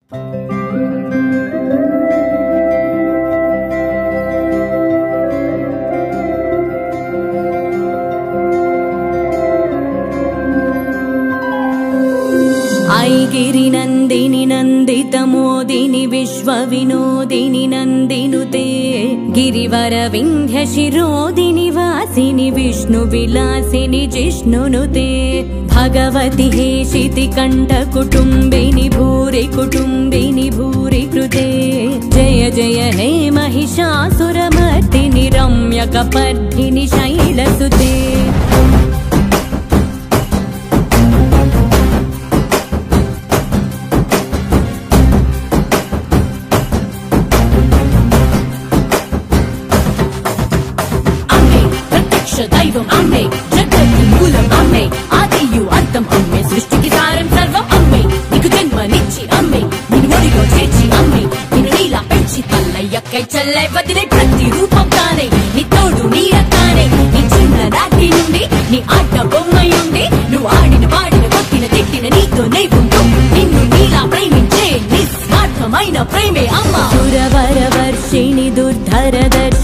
गिरि नंदिनी नंदित मोदिनी विश्व विनोदिनी नंदिनुते गिरिवर विंध्य शिरोदिनी वासिनी विष्णु विलासिनी जिष्णुनुते भगवती हेशिति कंठ कुटुंबिनी भूरि कृते जय जय हे महिषासुरमर्दिनि रम्यकपर्दिनि शैलसुते दैवं अम्मे जगति मूलम अम्मे आदियु अंतम अम्मे सृष्टि की सारं सर्वं अम्मे नीकु जन्मनिच्చి अम्मे निन्नु ఒడిలో చేర్చి అమ్మే నిన్ను నీలా పెంచి తల్లయ్యకై చెల్లై వదిలే ప్రతి రూపం తానే నీ తోడు నీరతానే నీ చిన్ననాటి నుండి నీ ఆట బొమ్మయుండి నువ్వు ఆడిన పాడిన కొట్టిన తిట్టిన నీతోనే ఉంటూ నిన్ను నీలా ప్రేమించే నిస్వార్థమైన ప్రేమే అమ్మ సురవర వర్షిణి దుర్ధర